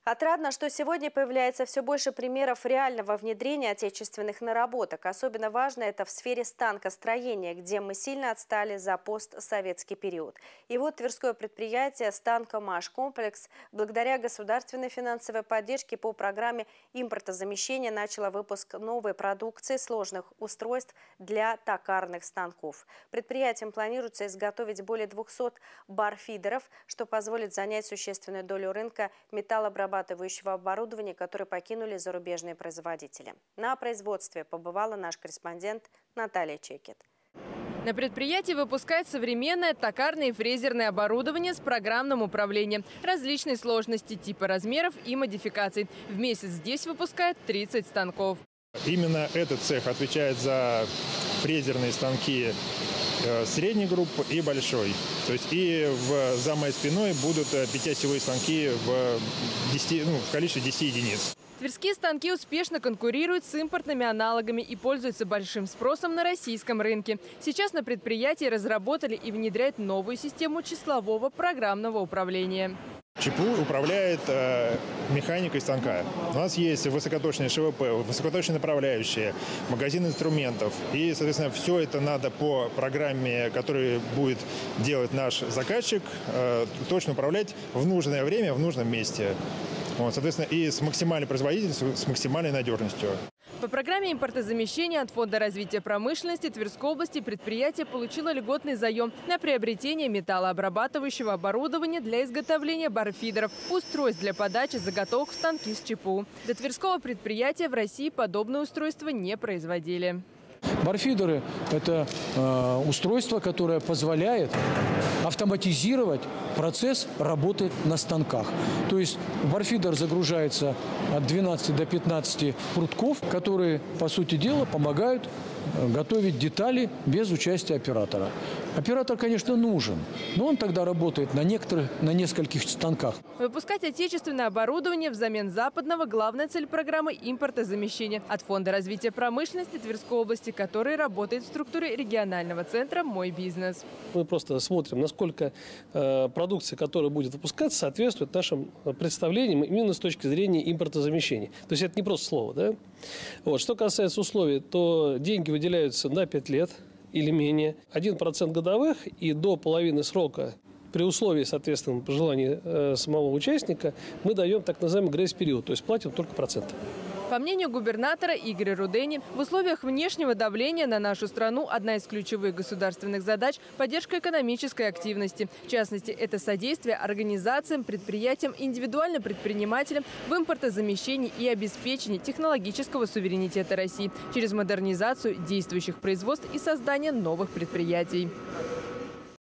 Отрадно, что сегодня появляется все больше примеров реального внедрения отечественных наработок. Особенно важно это в сфере станкостроения, где мы сильно отстали за постсоветский период. И вот тверское предприятие «Станкомаш-комплекс» благодаря государственной финансовой поддержке по программе импортозамещения начало выпуск новой продукции сложных устройств для токарных станков. Предприятием планируется изготовить более 200 барфидеров, что позволит занять существенную долю рынка металлообрабатывающего оборудования, которое покинули зарубежные производители. На производстве побывала наш корреспондент Наталья Чекет. На предприятии выпускают современное токарное и фрезерное оборудование с программным управлением различной сложности, типа, размеров и модификаций. В месяц здесь выпускают 30 станков. Именно этот цех отвечает за фрезерные станки средней группы и большой. То есть и за моей спиной будут 5-осевые станки в количестве 10 единиц. Тверские станки успешно конкурируют с импортными аналогами и пользуются большим спросом на российском рынке. Сейчас на предприятии разработали и внедряют новую систему числового программного управления. ЧПУ управляет механикой станка. У нас есть высокоточные ШВП, высокоточные направляющие, магазин инструментов. И, соответственно, все это надо по программе, которую будет делать наш заказчик, точно управлять в нужное время, в нужном месте. Соответственно, и с максимальной производительностью, с максимальной надежностью. По программе импортозамещения от Фонда развития промышленности Тверской области предприятие получило льготный заем на приобретение металлообрабатывающего оборудования для изготовления барфидеров, устройств для подачи заготовок в станки с ЧПУ. До Тверского предприятия в России подобные устройства не производили. Барфидеры – это устройство, которое позволяет автоматизировать процесс работы на станках. То есть барфидер загружается от 12 до 15 прутков, которые, по сути дела, помогают готовить детали без участия оператора. Оператор, конечно, нужен, но он тогда работает на нескольких станках. Выпускать отечественное оборудование взамен западного – главная цель программы импортозамещения от Фонда развития промышленности Тверской области, который работает в структуре регионального центра «Мой бизнес». Мы просто смотрим, насколько продукция, которая будет выпускаться, соответствует нашим представлениям именно с точки зрения импортозамещения. То есть это не просто слово, да? Что касается условий, то деньги выделяются на 5 лет или менее, 1% годовых и до половины срока. При условии, соответственно, по желанию самого участника, мы даем так называемый грейс-период, то есть платим только проценты. По мнению губернатора Игоря Рудени, в условиях внешнего давления на нашу страну одна из ключевых государственных задач – поддержка экономической активности. В частности, это содействие организациям, предприятиям, индивидуальным предпринимателям в импортозамещении и обеспечении технологического суверенитета России через модернизацию действующих производств и создание новых предприятий.